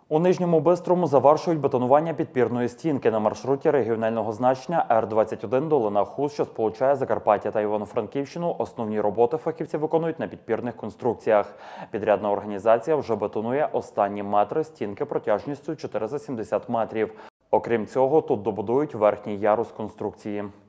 У Нижньому Бистрому завершують бетонування підпірної стінки на маршруті регіонального значення Р-21 Долина-Хуст, що сполучає Закарпаття та Івано-Франківщину. Основні роботи фахівці виконують на підпірних конструкціях. Підрядна організація вже бетонує останні метри стінки протяжністю 470 метрів. Окрім цього, тут добудують верхній ярус конструкції.